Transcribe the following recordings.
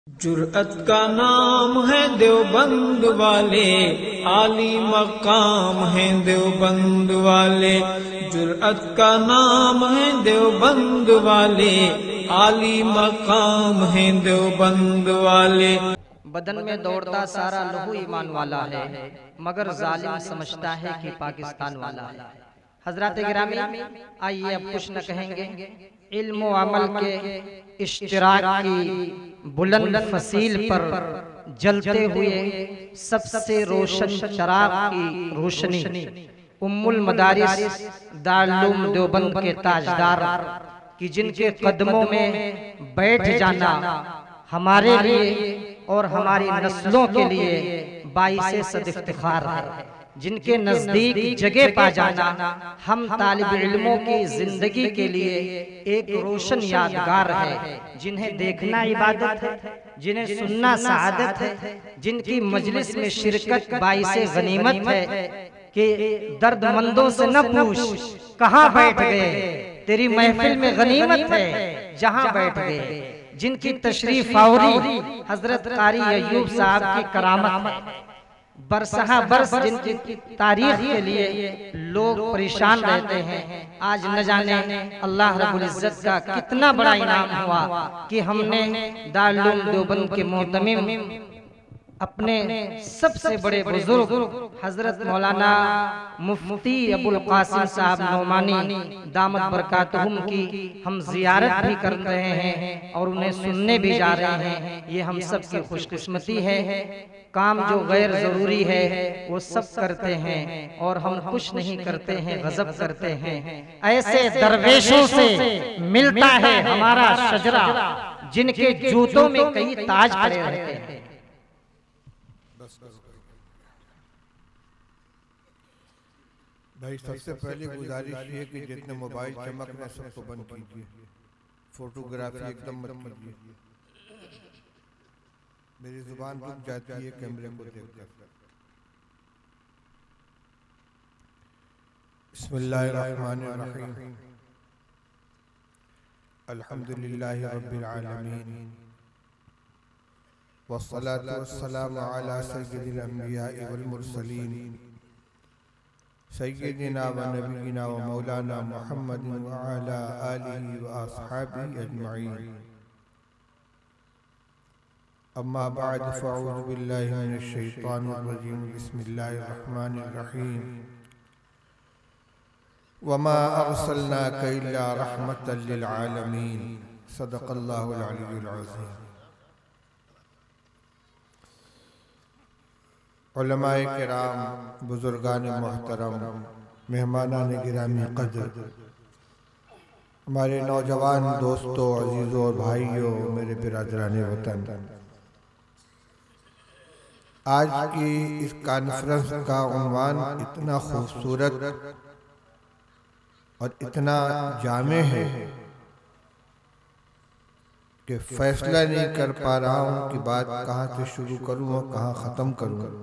जुर्अत का नाम है देवबंद वाले, आली मकाम है देवबंद वाले। जुर्अत का नाम है देवबंद वाले, आली मकाम है देवबंद वाले। बदन में दौड़ता सारा लहू ईमान वाला है, मगर जालिम समझता है कि पाकिस्तान वाला है। हजरत गिरामी, आइए अब कुछ न कहेंगे। इल्म व अमल के इश्तिराक की बुलंद फसील पर जलते हुए सबसे रोशन चराग की रोशनी, उम्मुल मदारिस दारुल उलूम देवबंद के ताजदार की जिनके कदमों में बैठ जाना हमारे लिए और हमारी नस्लों के लिए बाइसे सद इफ्तिखार है। जिनके नजदीक जगह पा जाना हम तालिब इल्मों की जिंदगी के लिए एक रोशन यादगार है। जिन्हें देखना इबादत है, जिन्हें सुनना सआदत है, जिनकी मजलिस में शिरकत बाइसे गनीमत है कि दर्दमंदों से न पूछ कहाँ बैठ गए, तेरी महफिल में गनीमत है जहाँ बैठ गए। जिनकी तशरीफ आवरी हजरत कारी अय्यूब साहब की करामत बरसहा बरस जिनकी तारीख के लिए लोग परेशान रहते हैं। आज न जाने अल्लाह रब्बुल इज्जत का कितना बड़ा इनाम हुआ कि हमने दारुल उलूम देवबंद के मोहतमिम अपने सबसे बड़े बुजुर्ग हजरत मौलाना मुफ्ती अबुल कासिम साहब नौमानी दामत बरकातहुम की हम जियारत भी कर रहे हैं और उन्हें सुनने भी जा रहे हैं। ये हम सब की खुशकिस्मती है। काम जो गैर जरूरी है वो सब करते हैं और हम कुछ नहीं करते हैं, गजब करते हैं। ऐसे दरवेशों से मिलता है हमारा शजरा, जिनके जूतों में कई ताज पड़े रहते हैं। भाई सबसे पहले गुजारिश है कि जितने मोबाइल चमक रहे सबको बंद कीजिए, फोटोग्राफी एकदम मत कीजिए। मेरी जुबान रुक जाती है कैमरे को देखकर। बिस्मिल्लाहिर्रहमानिर्रहीम, अल्हम्दुलिल्लाहि रब्बिल आलमीन, वस्सलातु वस्सलामु अला सय्यिदिल अंबिया'i वल मुरसलीन, सय्यिदिना व नबीना व मौलाना मुहम्मदिन व अला आलिहि व अस्हाबिहि अजमईन। अम्मा बाद फ़अऊज़ु बिल्लाहि मिनश शैतानिर रजीम। बिस्मिल्लाहिर रहमानिर रहीम। वमा अरसलनाका इल्ला रहमतल लिल आलमीन। सदक़ल्लाहुल अलीयुल अज़ीम। उलमाए किराम, बुजुर्गान मोहतरम, मेहमानान गिरामी क़द्र, हमारे नौजवान दोस्तों, अजीज़ों और भाइयों, मेरे बिरादरान वतन, आज की इस कॉन्फ्रेंस का उन्वान इतना खूबसूरत और इतना जामे है कि फैसला नहीं कर पा रहा हूँ कि बात कहाँ से शुरू करूँ और कहाँ ख़त्म करूँ।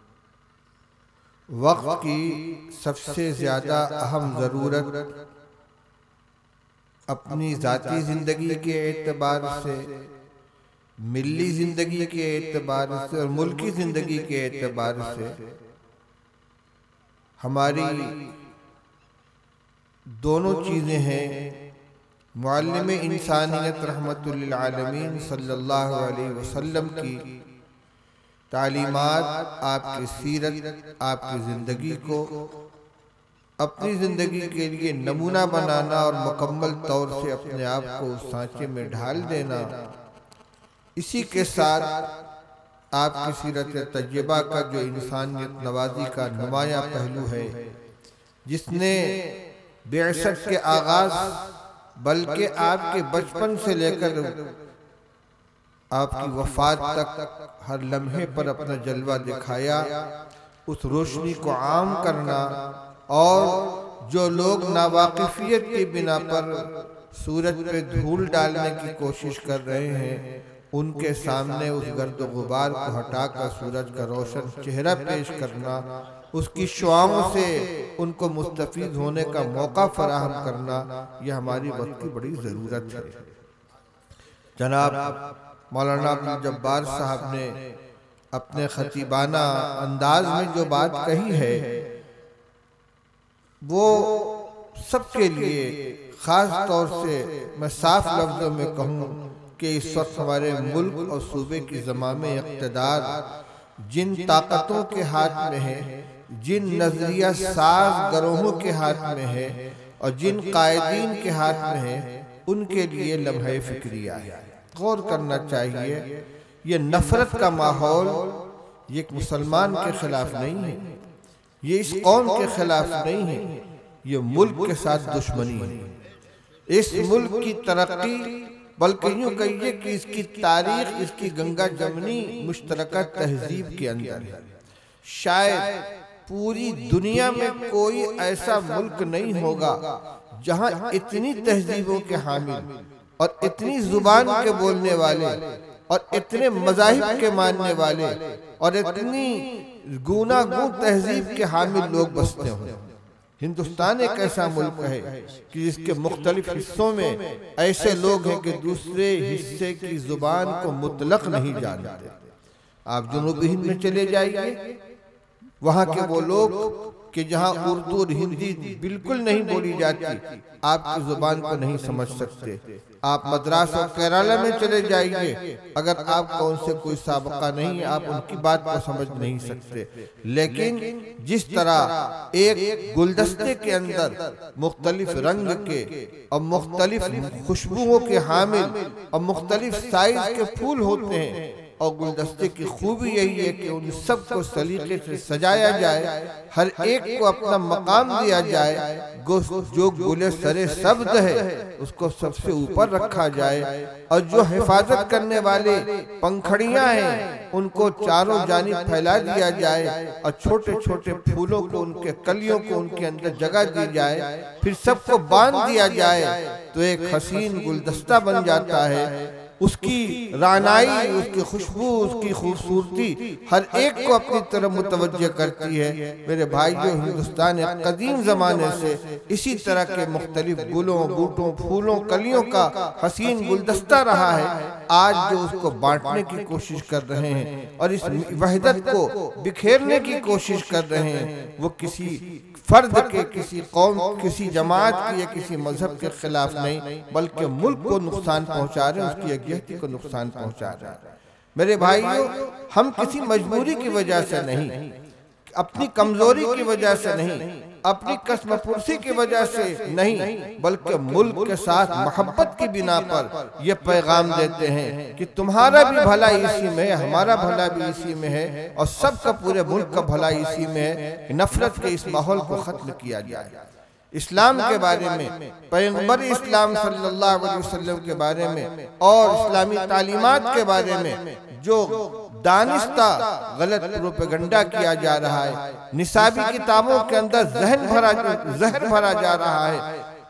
वक्त की सबसे ज़्यादा अहम ज़रूरत अपनी ज़ाती ज़िंदगी के एतबार से, मिल्ली ज़िंदगी के एतबार से और मुल्की ज़िंदगी के एतबार से हमारी दोनों चीज़ें हैं। मुअल्लिम इंसानियत रहमतुल लिल आलमीन सल्लल्लाहु अलैहि वसल्लम की तालीमात, आपकी सीरत, आपकी ज़िंदगी को अपनी ज़िंदगी के लिए नमूना बनाना और मुकम्मल तौर से अपने आप को उस सांचे में ढाल देना, इसी के साथ आपकी सीरत तज्जिबा का जो इंसानियत नवाजी का नुमाया पहलू है, जिसने बेअसत के आगाज बल्कि आपके बचपन से लेकर आपकी वफात तक हर लम्हे पर अपना जलवा दिखाया, उस रोशनी को आम करना और जो लोग नावाकिफियत की बिना पर सूरज पे धूल डालने की कोशिश कर रहे हैं, उनके सामने उस गर्द गुबार को हटाकर सूरज का रोशन चेहरा पेश करना, उसकी शुआओं से उनको मुस्तफीद होने का मौका फराहम करना, यह हमारी वक्त की बड़ी ज़रूरत है। जनाब मौलाना अब्दुल जब्बार साहब ने अपने खतीबाना अंदाज में जो बात कही है वो सबके लिए, खास तौर से मैं साफ लफ्जों में कहूँ कि इस वक्त हमारे मुल्क और सूबे की ज़माम इक़्तिदार जिन ताकतों के हाथ में है, जिन नजरिया साज गरोहों के हाथ में है और जिन कायदीन के हाथ में है, उनके लिए लम्हे फिक्रिया है। गौर करना चाहिए, ये नफरत का माहौल ये एक मुसलमान के खिलाफ नहीं है, ये इस कौम के खिलाफ नहीं है, ये मुल्क के साथ दुश्मनी है। इस मुल्क की तरक्की, बल्कि यूं कहिए कि इसकी तारीख, इसकी गंगा जमनी मुश्तरका तहजीब के अंदर है। शायद पूरी दुनिया में कोई ऐसा मुल्क नहीं होगा जहां इतनी तहजीबों के हामिल और इतनी जुबान के बोलने वाले और इतने मज़ाहिब के मानने वाले और इतनी गूनागूं तहजीब के हामिल लोग बसते हों। हिंदुस्तान एक ऐसा मुल्क है कि जिसके मुख्तलिफ हिस्सों में ऐसे लोग हैं कि दूसरे हिस्से की जुबान को मुतलक नहीं जानते। आप जनूबी हिंद में चले जाइए, वहां के वो लोग कि जहां उर्दू और हिंदी बिल्कुल नहीं बोली जाती, आपकी जुबान को नहीं समझ सकते। आप मद्रास और केरला में चले जाइए, अगर आपका उनसे कोई साबका नहीं है, आप उनकी बात को समझ नहीं सकते। लेकिन जिस तरह एक गुलदस्ते के अंदर मुख्तलिफ रंग के और मुख्तलिफ खुशबुओं के हामिल और मुख्तलिफ साइज के फूल होते हैं, और गुलदस्ते की खूबी यही है कि उन सबको सलीके से सजाया जाए, हर एक को अपना मकाम दिया जाए, जो गुले सरे शब्द है उसको सबसे ऊपर रखा जाए, और जो हिफाजत करने वाले पंखड़ियां हैं उनको चारों जानिब फैला दिया जाए, और छोटे छोटे फूलों को, उनके कलियों को उनके अंदर जगह दी जाए, फिर सबको बांध दिया जाए, तो एक हसीन गुलदस्ता बन जाता है। उसकी रानाई, उसकी खुशबू, उसकी खूबसूरती हर एक को अपनी तरफ मुतवज्जह करती है। मेरे भाइयों, हिंदुस्तान एक कदीम जमाने से इसी तरह के मुख्तलिफ गुलों, बूटों, फूलों, कलियों का हसीन गुलदस्ता रहा है। आज जो उसको बांटने की कोशिश कर रहे हैं और इस वहदत को बिखेरने की कोशिश कर रहे हैं, वो किसी फर्द के, किसी कौम, किसी जमात की या किसी मजहब के खिलाफ नहीं, बल्कि मुल्क को नुकसान पहुंचा रहे हैं, उसकी यकजहती को नुकसान पहुंचा रहे हैं। मेरे भाइयों, हम किसी मजबूरी की वजह से नहीं, अपनी कमजोरी की वजह से नहीं, अपनी कसमपुरसी की वजह से नहीं, बल्कि मुल्क के साथ मोहब्बत की बिना पर यह पैगाम देते हैं कि तुम्हारा भी भला इसी में है, हमारा भला भी इसी में है, और सबका, पूरे मुल्क का भला इसी में है। नफरत के इस माहौल को खत्म किया जाए। इस्लाम के बारे में, पैगंबर इस्लाम सल्लल्लाहु अलैहि वसल्लम के बारे में और इस्लामी तालीमात के बारे में जो दानिस्ता गलत प्रोपेगेंडा किया जा रहा है, निसाबी किताबों के अंदर जहर भरा जा रहा है,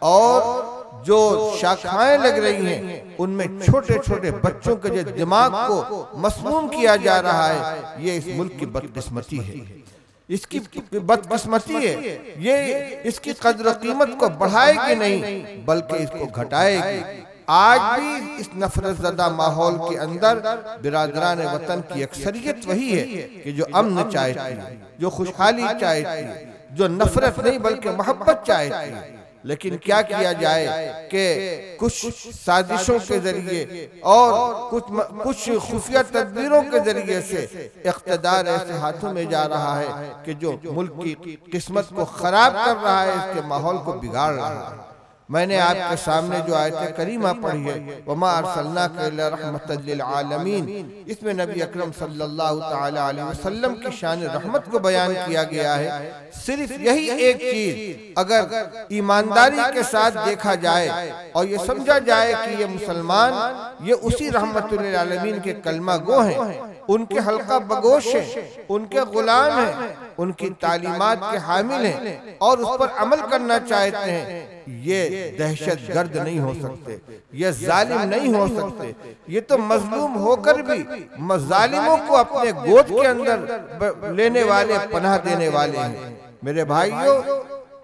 और जो शाखाएं लग रही हैं उनमें छोटे छोटे बच्चों के जो दिमाग को मसमूम किया जा रहा है, ये इस मुल्क की बदकिस्मती है। इसकी बदकिस्मती है, ये इसकी कद्र कीमत को बढ़ाएगी नहीं बल्कि इसको घटाएगी। आज भी इस नफरत ज़दा माहौल के अंदर बिरादरान वतन की अक्सरियत वही है कि जो अमन चाहती है, जो खुशहाली चाहती है, जो नफरत नहीं बल्कि मोहब्बत चाहती है। लेकिन क्या किया जाए कि कुछ साजिशों के जरिए और कुछ खुफिया तदबीरों के जरिए से इख्तिदार ऐसे हाथों में जा रहा है कि जो मुल्क की किस्मत को खराब कर रहा है, इसके माहौल को बिगाड़ रहा है। मैंने आपके सामने जो आयत करीमा पढ़ी है, वमा अरसलनाका इल्ला रहमतल लिल आलमीन, इसमें नबी अकरम सल्लल्लाहु तआला अलैहि वसल्लम की शान रहमत को बयान किया गया है। सिर्फ यही एक चीज अगर ईमानदारी के साथ देखा जाए और ये समझा जाए कि ये मुसलमान, ये उसी रहमतुल लिल आलमीन के कलमा गो हैं, उनके हल्का बगोश हैं, उनके गुलाम हैं, उनकी तालीमात के हामिल हैं और उस पर अमल करना चाहते हैं, ये दहशत गर्द नहीं हो सकते, ये जालिम नहीं हो सकते। ये तो मजलूम होकर भी मजालिमों को अपने गोद के अंदर लेने वाले, पनाह देने वाले हैं। मेरे भाइयों,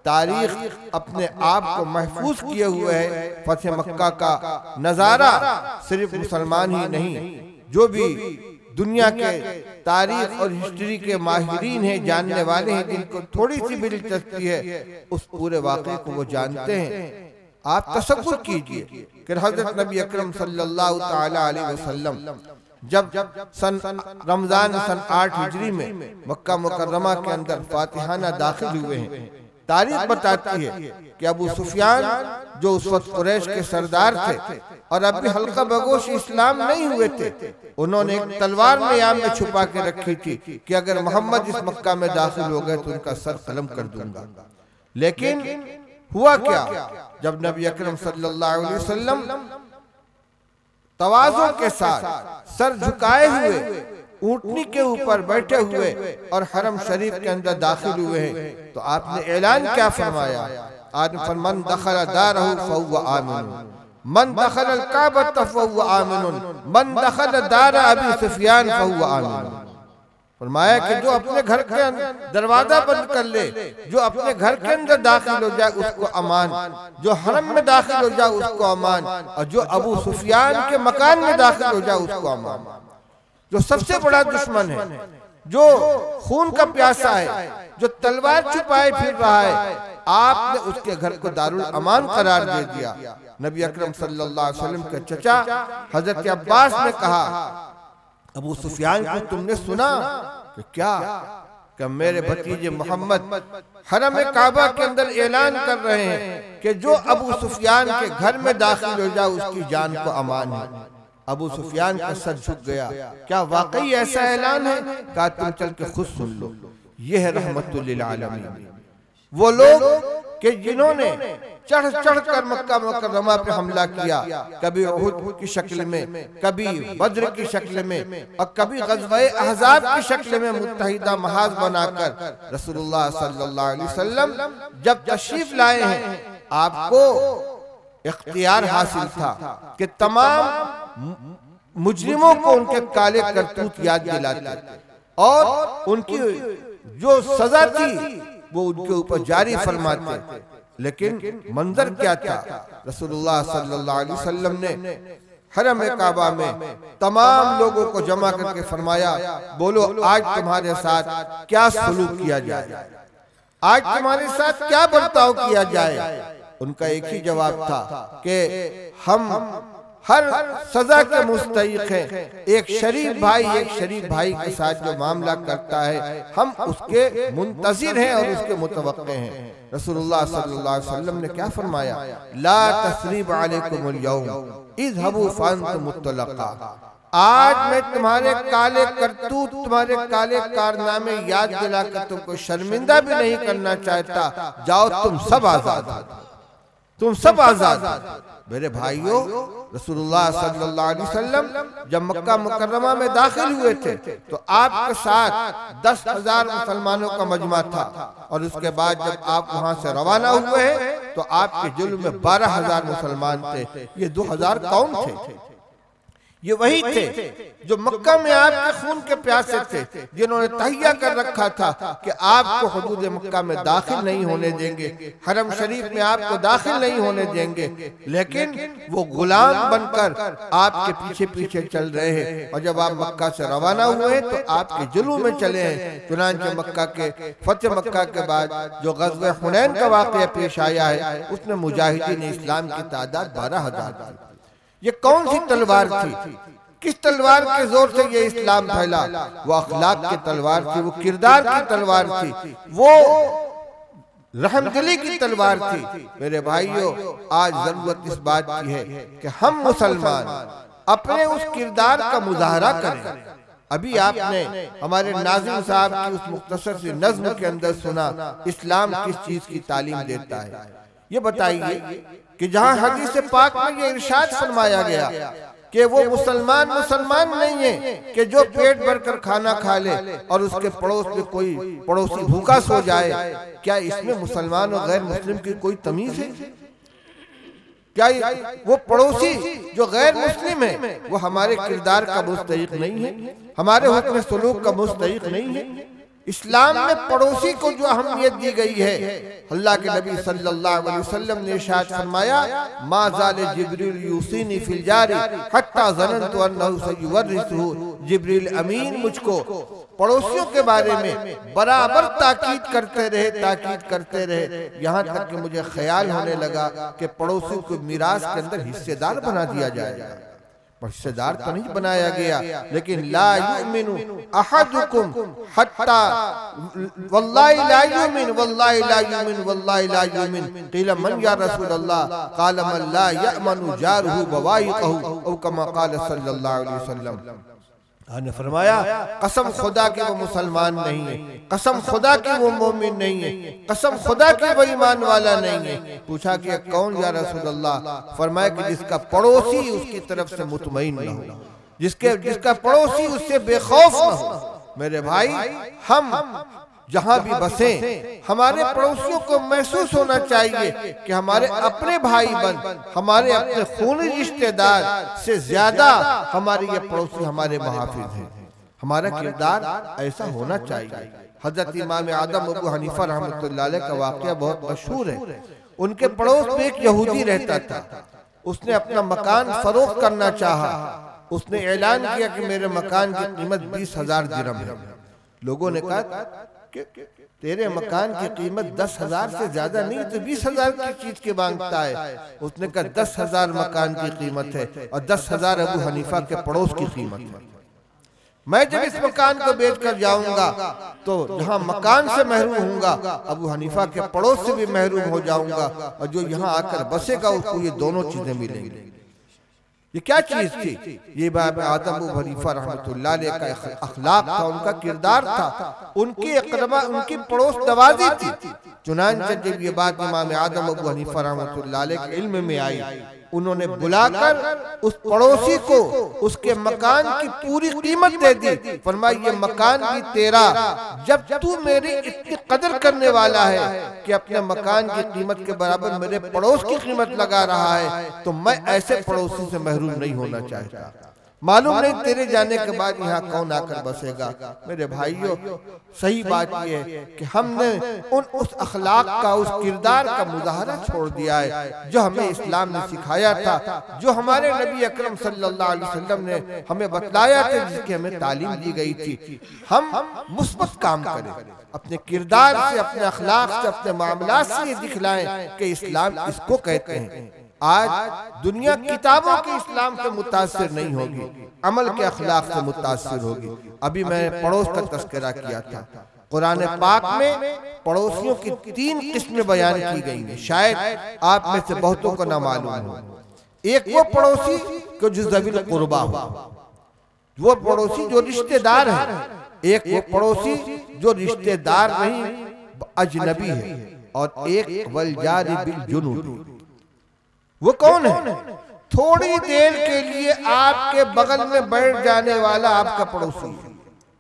तारीख अपने आप को महफूज किए हुए है। फतह मक्का का नज़ारा सिर्फ मुसलमान ही नहीं, जो भी दुनिया के तारीख और हिस्ट्री के माहिरीन हैं, जानने वाले हैं, जिनको थोड़ी सी भी दिलचस्पी है, उस पूरे वाक़े को वो जानते हैं। आप तसव्वुर कीजिए कि हज़रत नबी अकरम सल्लल्लाहु ताला अलैहि वसल्लम जब सन रमजान सन 8 हिजरी में मक्का मुकर्रमा के अंदर फातिहाना दाखिल हुए हैं, तारीख बताती है कि अबू सुफियान जो उस वक्त कुरैश के सरदार थे और अभी हल्का बगोश इस्लाम नहीं हुए थे, उन्होंने एक तलवार नियाम में छुपा के रखी थी कि अगर मोहम्मद इस मक्का में दाखिल हो गए तो उनका सर कलम कर दूंगा। लेकिन हुआ क्या, जब नबी अकरम सल्लल्लाहु अलैहि वसल्लम तवाज़ुन के साथ सर झुकाए हुए ऊंटनी के ऊपर बैठे हुए और हरम शरीफ के अंदर दाखिल हुए हैं, तो आपने ऐलान क्या फरमाया? मन दखल दारहु फहुव आमिन, मन दखल अल-काबत फहुव आमिन, मन दखल दार अबी सुफियान फहुव आमिन। फरमाया कि जो अपने घर के दरवाजा बंद कर ले, जो अपने घर के अंदर दाखिल हो जाए उसको अमान, जो हरम में दाखिल हो जाए उसको अमान, और जो अबू सुफियान के मकान में दाखिल हो जाए उसको अमान। जो सबसे बड़ा दुश्मन है, जो खून का प्यासा है, जो तलवार छुपाए फिर रहा है, आपने उसके घर को दारुल अमान करार दे दिया। नबी अकरम सल्लल्लाहु अलैहि वसल्लम के चचा हजरत अब्बास ने कहा, अबू सुफियान को तुमने सुना कि क्या कि मेरे भतीजे मोहम्मद हरम काबा के अंदर ऐलान कर रहे हैं कि जो अबू सुफियान के घर में दाखिल हो जाए उसकी जान को अमान है। अबू सुफियान का सर झुक गया, क्या वाकई ऐसा ऐलान है? कहा तुम चल के खुद सुन लो। ये है रहमतुल लिल आलमीन, वो लोग कि जिन्होंने चढ़ चढ़ कर मक्का मुकर्रमा पे हमला किया, कभी उहुद की शक्ल में, कभी बद्र की शक्ल में, और कभी ग़ज़वा अहज़ाब की शक्ल में मुत्तहिदा महाज बनाकर रसूलुल्लाह सल्लल्लाहु अलैहि वसल्लम जब तशरीफ लाए हैं, आपको इख्तियार हासिल था कि तमाम मुजरिमों को उनके काले करतूत याद दिलाते और उनकी जो सजा थी वो उनके ऊपर जारी फरमाते। लेकिन मंजर क्या था? रसूलुल्लाह सल्लल्लाहु अलैहि वसल्लम ने हरम काबा में तमाम लोगों को जमा करके फरमाया, बोलो आज तुम्हारे साथ क्या सलूक किया जाए, आज तुम्हारे साथ क्या बर्ताव किया जाए। उनका एक ही जवाब था कि हम हर सजा के मुस्तहिक हैं। एक शरीफ भाई के साथ जो मामला करता है हम उसके मुंतज़िर हैं और उसके मुतवक्के हैं। रसूलुल्लाह सल्लल्लाहु अलैहि वसल्लम ने क्या फरमाया? ला तस्रीब अलैकुमुल यौम इज़हबू फअंतुम मुतलक़ा। आज मैं तुम्हारे काले करतूत, तुम्हारे काले कारनामे याद दिलाकर तुमको शर्मिंदा भी नहीं करना चाहता। जाओ तुम सब आजाद, तुम सब आजाद। मेरे भाइयों, रसूलुल्लाह सल्लल्लाहु अलैहि वसल्लम जब मक्का मुकर्रमा में दाखिल हुए थे तो आपके साथ 10,000 मुसलमानों का मजमा था, और उसके बाद जब आप वहां से रवाना हुए हैं तो आपके जुल्म में 12,000 मुसलमान थे। ये 2,000 कौन थे? ये वही थे जो मक्का में आपके खून के प्यासे थे, जिन्होंने तहिया कर रखा था कि आपको हुदूद मक्का में दाखिल नहीं होने देंगे, हरम शरीफ में आपको दाखिल नहीं होने देंगे। लेकिन वो गुलाम बनकर आपके पीछे पीछे चल रहे हैं, और जब आप मक्का से रवाना हुए हैं तो आपके जुलूम में चले हैं। चुनांचे मक्का के फतेह मक्का के बाद जो ग़ज़वा हुनैन का वाक़या पेश आया है, उसमें मुजाहिदीन इस्लाम की तादाद 12,000 थी। ये कौन सी तलवार थी? किस तलवार के जोर से ये इस्लाम फैला? वो अखलाक की तलवार थी, वो किरदार की तलवार थी, वो रहमदिली की तलवार थी। मेरे भाइयों, आज जरूरत इस बात की है कि हम मुसलमान अपने उस किरदार का मुजाहरा करें। अभी आपने हमारे नाज़िम साहब की उस मुख्तसर सी नज़्म के अंदर सुना इस्लाम किस चीज की तालीम देता है। ये बताइए कि जहां हदीस पाक में ये इरशाद फरमाया गया कि वो मुसलमान नहीं है कि जो पेट भरकर खाना खा ले और उसके पड़ोस में कोई पड़ोसी भूखा सो जाए, क्या इसमें मुसलमान और गैर मुस्लिम की कोई तमीज है? क्या वो पड़ोसी जो गैर मुस्लिम है वो हमारे किरदार का मुस्तहिक नहीं है, हमारे हुक्म सलूक का मुस्तहिक नहीं है? इस्लाम में पड़ोसी को जो अहमियत दी गई है, अल्लाह के नबी सल्लल्लाहु अलैहि वसल्लम ने इरशाद फरमाया, मा ज़ाले जिब्रील यूसीनी फिल जारी हत्ता ज़ननतु अन्नहु सयुवर्रिसुहु। जिब्रील अमीन मुझको पड़ोसियों के बारे में बराबर ताकीद करते रहे, यहाँ तक कि मुझे ख्याल होने लगा कि पड़ोसी को मिरास के अंदर हिस्सेदार बना दिया जाएगा। हिस्सेदार तो नहीं बनाया गया, लेकिन ला युमिनु अहदुकुम हत्ता वल्लाहि ला युमिन वल्लाहि ला युमिन वल्लाहि ला युमिन। क़ील मन या रसूल अल्लाह? क़ाल मन ला यअमनु जारहु बवाइक़हु औ कमा क़ाल सल्लल्लाहु अलैहि वसल्लम। ने फरमाया, कसम खुदा की वो मुसलमान नहीं है, कसम खुदा की वो मोमिन नहीं है, कसम खुदा की वो ईमान वाला नहीं है। पूछा कि कौन या रसूल अल्लाह? फरमाया कि जिसका पड़ोसी उसकी तरफ से मुतमईन न हो, जिसका पड़ोसी उससे बेखौफ न हो। मेरे भाई, हम जहां भी बसे, हमारे पड़ोसियों को महसूस होना चाहिए कि हमारे अपने भाई बहन, हमारे अपने खूनी रिश्तेदार से ज्यादा हमारे ये पड़ोसी हमारे मुहाफिज हैं। हमारा किरदार ऐसा होना चाहिए। हजरत इमाम आदम अबू हनीफा रहमतुल्लाह अलैह का वाकया बहुत मशहूर है। उनके पड़ोस में एक यहूदी रहता था। उसने अपना मकान फरोख्त करना चाहा। उसने ऐलान किया कि मेरे मकान की कीमत 20,000 दिरहम है। लोगों ने कहा कि तेरे मकान की कीमत 10,000 से ज्यादा नहीं, तो 20,000 की चीज के मांगता है। उसने कहा 10,000 मकान की कीमत है और 10,000 अबू हनीफा के पड़ोस की कीमत है। मैं जब इस मकान को बेचकर जाऊंगा तो जहां मकान से महरूम होऊंगा, अबू हनीफा के पड़ोस से भी महरूम हो जाऊंगा, और जो यहाँ आकर बसेगा उसको ये दोनों चीजें मिलेंगी। ये क्या चीज थी? ये बात आदम अबू हनीफा रहमतुल्लाह अलैह का अखलाक था, उनका किरदार था। उनकी अक़रबा, उनकी पड़ोस नवाजी थी। चुनांचे जब ये बात इमाम आदम अबू हनीफा रहमतुल्लाह अलैह के इल्म में आई, उन्होंने बुलाकर उस पड़ोसी को उसके मकान की पूरी कीमत दे दी। फरमाया, ये मकान भी तेरा, जब तू मेरी इतनी कदर करने वाला है कि अपने मकान की कीमत के बराबर मेरे पड़ोस की कीमत लगा रहा है, तो मैं ऐसे पड़ोसी से महरूम नहीं होना चाहता। मालूम नहीं तेरे जाने के बाद यहाँ कौन आकर बसेगा। मेरे भाइयों, सही बात यह है कि हमने उस अखलाक का, उस किरदार का मुजाहरा छोड़ दिया है जो हमें इस्लाम ने सिखाया था, जो हमारे नबी अकरम सल्लल्लाहु अलैहि वसल्लम ने हमें बतलाया था, जिसकी हमें तालीम दी गई थी। हम मुस्बत काम करें, अपने किरदार से, अपने अखलाक से, अपने मामलात से ये दिखलाएं कि इस्लाम इसको कहते हैं। आज दुनिया किताबों के इस्लाम से मुतासिर नहीं होगी, अमल के अखलाक से मुतासिर होगी। अभी मैंने पड़ोस का तस्करा किया था। कुरान पाक में पड़ोसियों की 3 किस्में बयान की गई हैं। शायद आप में से बहुतों को ना मालूम हो। एक वो पड़ोसी को जो ज़वील कुर्बा हो, वो पड़ोसी जो रिश्तेदार है। एक वो पड़ोसी जो रिश्तेदार नहीं, अजनबी है। और एक वल जारी बिल जुनूब, वो कौन है? थोड़ी देर के लिए आपके बगल में बैठ जाने वाला आपका पड़ोसी है।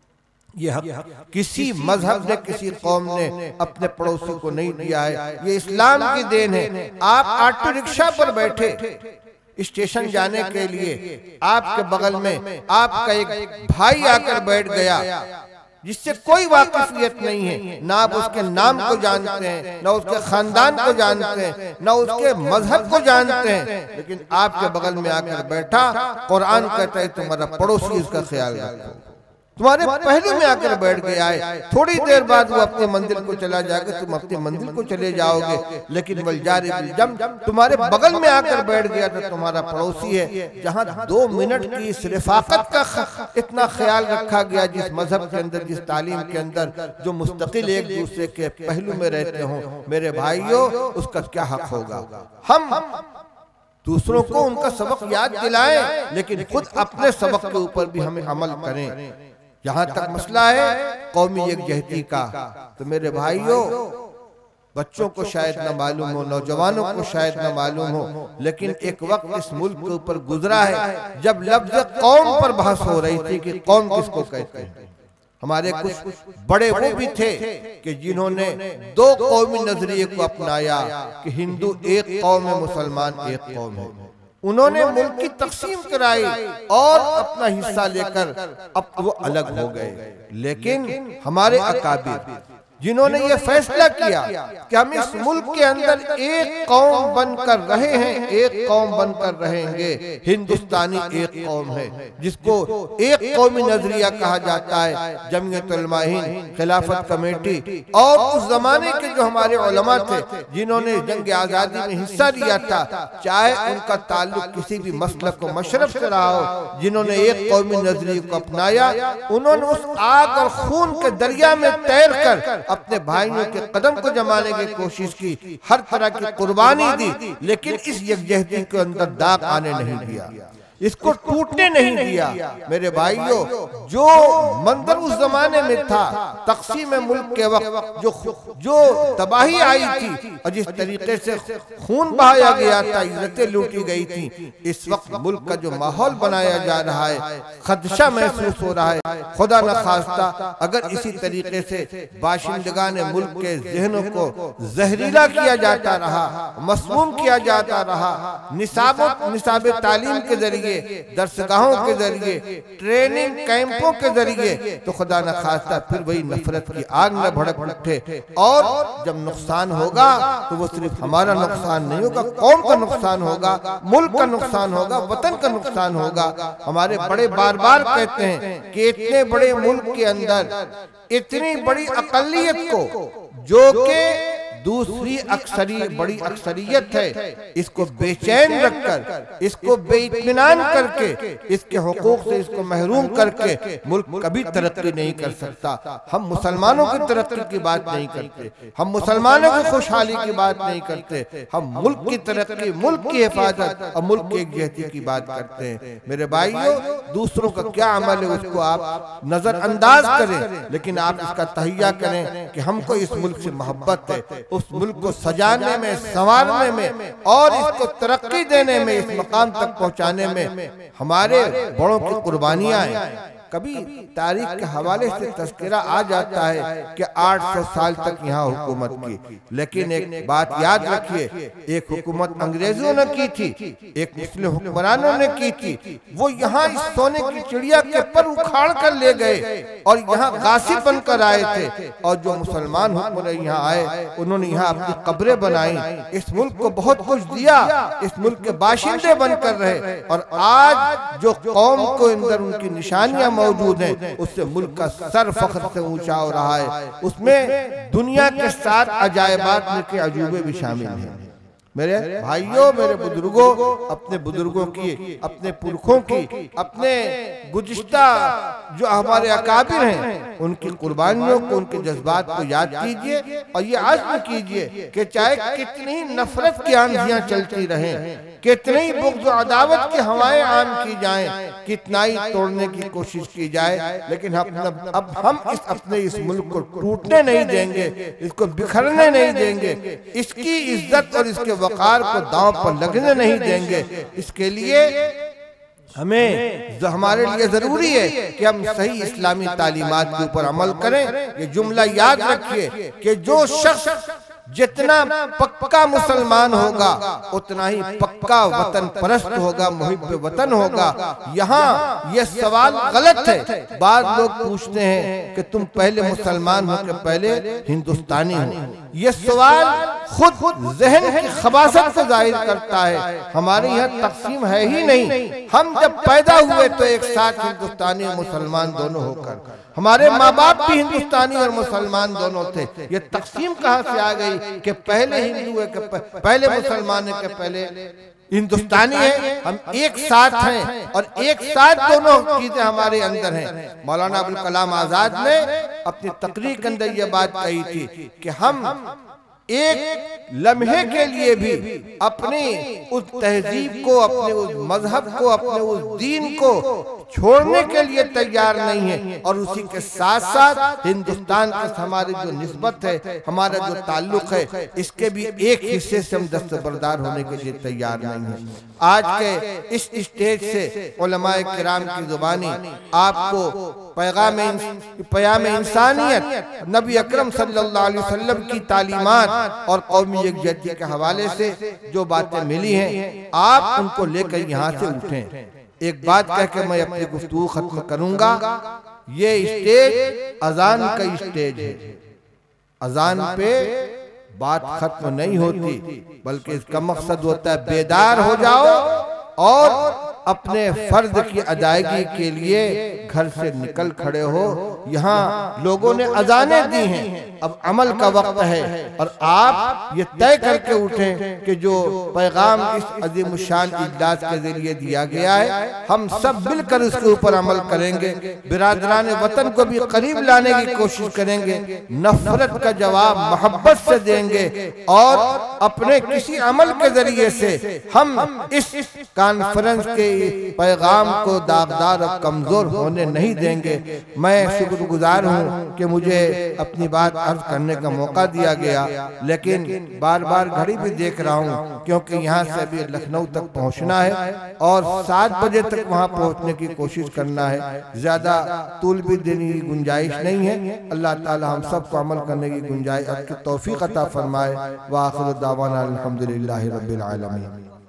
ये हक किसी मजहब ने, किसी कौम ने अपने पड़ोसी को नहीं दिया है। ये इस्लाम की देन है। आप ऑटो रिक्शा पर बैठे स्टेशन जाने के लिए, आपके बगल में आपका एक भाई आकर बैठ गया जिससे कोई वाकिफियत नहीं है, ना आप उसके नाम को जानते हैं, ना उसके खानदान को जानते हैं, ना उसके मजहब को जानते हैं, लेकिन आपके बगल में आकर बैठा। कुरान कहता है तुम्हारा पड़ोसी, उसका ख्याल रखो। तुम्हारे पहलू में आकर बैठ गया है, थोड़ी देर बाद वो अपने मंदिर को चला जाएगा, तुम अपने मंदिर को चले जाओगे, लेकिन वलजारी बिलजम तुम्हारे बगल में आकर बैठ गया तो तुम्हारा पड़ोसी है। जहाँ 2 मिनट की इस रिफाकत का इतना ख्याल रखा गया, जिस मजहब के अंदर, जिस तालीम के अंदर, जो मुस्तकिल एक दूसरे के पहलू में रहते हों, मेरे भाइयों, उसका क्या हक होगा? हम दूसरों को उनका सबक याद दिलाएं, लेकिन खुद अपने सबक के ऊपर भी हमें अमल करें। यहाँ तक मसला है कौमी यकजहती का, तो मेरे भाइयों, बच्चों को शायद न मालूम हो, नौजवानों को शायद न मालूम हो, लेकिन एक वक्त इस मुल्क के ऊपर गुजरा है जब लफ्ज कौम पर बहस हो रही थी कि कौम किसको कहते हैं। हमारे कुछ बड़े वो भी थे कि जिन्होंने 2 कौमी नजरिए को अपनाया कि हिंदू एक कौम है, मुसलमान एक कौम है। उन्होंने मुल्क की तकसीम कराई और अपना हिस्सा लेकर अब वो अलग हो गए। लेकिन हमारे अकाबिर जिन्होंने ये फैसला किया कि हम इस मुल्क के अंदर एक कौम बनकर रहे हैं, एक कौम बनकर रहेंगे, हिंदुस्तानी एक कौम है जिसको एक कौमी नजरिया कहा जाता है। जमीयत उलमा हिंद, खिलाफत कमेटी और उस जमाने के जो हमारे उलमा थे जिन्होंने जंग आजादी में हिस्सा लिया था, चाहे उनका ताल्लुक किसी भी मसलक को मशरफ से रहा हो, जिन्होंने एक कौमी नजरिए को अपनाया, उन्होंने उस आग और खून के दरिया में तैर कर अपने भाइयों के कदम को जमाने की कोशिश की, हर तरह की कुर्बानी दी, लेकिन इस यकजहती के अंदर दाग आने नहीं दिया, इसको टूटने नहीं दिया। मेरे भाइयों, जो मंजर उस जमाने में था तकसीम मुल्क के वक्त, जो तबाही आई थी और जिस तरीके से खून बहाया गया था, इज्जतें लूटी गई थी, इस वक्त मुल्क का जो माहौल बनाया जा रहा है, खदशा महसूस हो रहा है। खुदा न खास्ता अगर इसी तरीके से बाशिंदगान मुल्क के जहनों को जहरीला किया जाता रहा, मसमूम किया जाता रहा, निसाब तालीम के जरिए, दरसगाहों के जरिए, ट्रेनिंग कैंपों के जरिए, तो खुदा न खास्ता फिर वही नफरत की आग में भड़क उठे। और जब नुकसान होगा तो वो सिर्फ हमारा नुकसान नहीं होगा, कौम का नुकसान होगा, मुल्क का नुकसान होगा, वतन का नुकसान होगा। हमारे बड़े बार बार कहते हैं कि इतने बड़े मुल्क के अंदर इतनी बड़ी अकलियत को, जो कि दूसरी बड़ी अक्सरियत है, इसको बेचैन रखकर, इसको बेइत्मीनान करके, इसके हुकूक से इसको महरूम करके मुल्क कभी तरक्की नहीं कर सकता। हम मुसलमानों की तरक्की की बात नहीं करते, हम मुसलमानों की खुशहाली की बात नहीं करते, हम मुल्क की तरक्की, मुल्क की हिफाजत और मुल्क की एकजहती की बात करते हैं। मेरे भाइयों, दूसरों का क्या अमल है उसको आप नजरअंदाज करें, लेकिन आप इसका तहिया करें कि हमको इस मुल्क से मोहब्बत है, उस मुल्क को सजाने में, संवारने में और इसको तरक्की देने में, इस मकाम तक पहुंचाने में हमारे बड़ों की कुर्बानियां हैं। कभी तारीख के हवाले से तस्करा आ जाता है कि 800 साल तक यहाँ हुकूमत की, लेकिन एक बात याद रखिए, एक हुकूमत अंग्रेजों ने की थी, एक मुस्लिम हुक्मरानों ने की थी। वो यहाँ इस सोने की चिड़िया के पर उखाड़ कर ले गए और यहाँ गासिब बनकर आए थे, और जो मुसलमान हुक्मरान यहाँ आए उन्होंने यहाँ अपनी कब्रें बनाई, इस मुल्क को बहुत कुछ दिया, इस मुल्क के बाशिंदे बनकर रहे। और आज जो कौम को अंदर उनकी निशानियां मौजूद हैं, उससे मुल्क का सर फख्र से ऊंचा हो रहा है। उसमें दुनिया के 7 अजायबात में के अजूबे भी शामिल हैं। मेरे भाइयों, मेरे बुजुर्गों, अपने बुजुर्गों की, अपने पुरखों की, अपने गुज़िश्ता जो हमारे अकाबिर हैं, उनकी कुर्बानियों को, उनके जज्बात को याद कीजिए और ये आज़्म कीजिए कि चाहे कितनी नफरत की आंधियां चलती रहें, कितनी बुग़्ज़ और अदावत की हवाएं आम की जाएं, कितना ही तोड़ने की कोशिश की जाए, लेकिन अब हम अपने इस मुल्क को टूटने नहीं देंगे, इसको बिखरने नहीं देंगे, इसकी इज्जत और इसके वकार को दांव पर लगने नहीं देंगे। इसके लिए हमें जो हमारे लिए जरूरी है कि हम सही इस्लामी तालीमात के ऊपर अमल करें। ये जुमला याद रखिए कि जो शख्स जितना पक्का मुसलमान होगा उतना ही पक्का वतन परस्त होगा, मुहिब्ब वतन होगा। यहाँ ये सवाल गलत है। बाद लोग पूछते हैं कि तुम पहले मुसलमान हो कि पहले हिंदुस्तानी हो। ये सवाल खुद जहन की खबासत को जाहिर करता है। हमारे यहाँ तकसीम है ही नहीं। हम जब पैदा हुए तो एक साथ हिंदुस्तानी और मुसलमान दोनों होकर, हमारे माँ बाप भी हिंदुस्तानी और मुसलमान दोनों थे। ये तकसीम कहाँ से आ गई कि पहले हिंदू है कि पहले मुसलमान है कि पहले हिंदुस्तानी है? हम एक साथ हैं और एक साथ दोनों चीजें हमारे अंदर हैं। मौलाना अबुल कलाम आजाद ने अपनी तकरीर के अंदर ये बात कही थी कि हम एक लम्हे के लिए भी अपनी उस तहजीब को, अपने उस मजहब को, अपने उस दीन को छोड़ने के लिए तैयार नहीं है। और उसी के साथ साथ हिंदुस्तान के हमारी जो निस्बत है, हमारा जो ताल्लुक है, इसके भी एक हिस्से से हम दस्तबरदार होने के लिए तैयार नहीं है। आज के इस स्टेज से उलमाए किराम की जुबानी आपको पैगाम इंसानियत, नबी अकरम सल्लल्लाहु अलैहि वसल्लम की तालीमात और कौमी यकजहती के हवाले से जो बातें मिली हैं, आप उनको लेकर यहाँ से उठें। एक बात कह के मैं अपनी गुफ्तगू खत्म करूंगा। ये स्टेज अजान का स्टेज है। अजान पे बात खत्म नहीं होती, बल्कि इसका मकसद होता है बेदार हो जाओ और अपने फर्ज की अदायगी के लिए घर से निकल खड़े हो। यहाँ लोगों ने अजानें दी हैं, अब अमल का वक्त है और आप ये तय करके उठें कि जो पैगाम इस अजीम शान इजलास के जरिए दिया गया है, हम सब मिलकर उसके ऊपर अमल करेंगे। बिरादरान वतन को भी करीब लाने की कोशिश करेंगे, नफरत का जवाब मोहब्बत से देंगे और अपने किसी अमल के जरिए से हम इस कॉन्फ्रेंस के पैगाम को दागदार और कमजोर होने नहीं देंगे। मैं शुक्रगुजार हूँ कि मुझे अपनी बात अर्ज करने का मौका दिया गया, लेकिन बार बार घड़ी भी देख रहा हूँ, क्योंकि यहाँ से अभी लखनऊ तक पहुँचना है और 7 बजे तक वहाँ पहुँचने की कोशिश करना है। ज्यादा तूल भी देने की गुंजाइश नहीं है। अल्लाह ताला हम सबको अमल करने की गुंजाइश की तौफीक अता फरमाए। व आखिर दावाना अल्हम्दुलिल्लाहि रब्बिल आलमीन।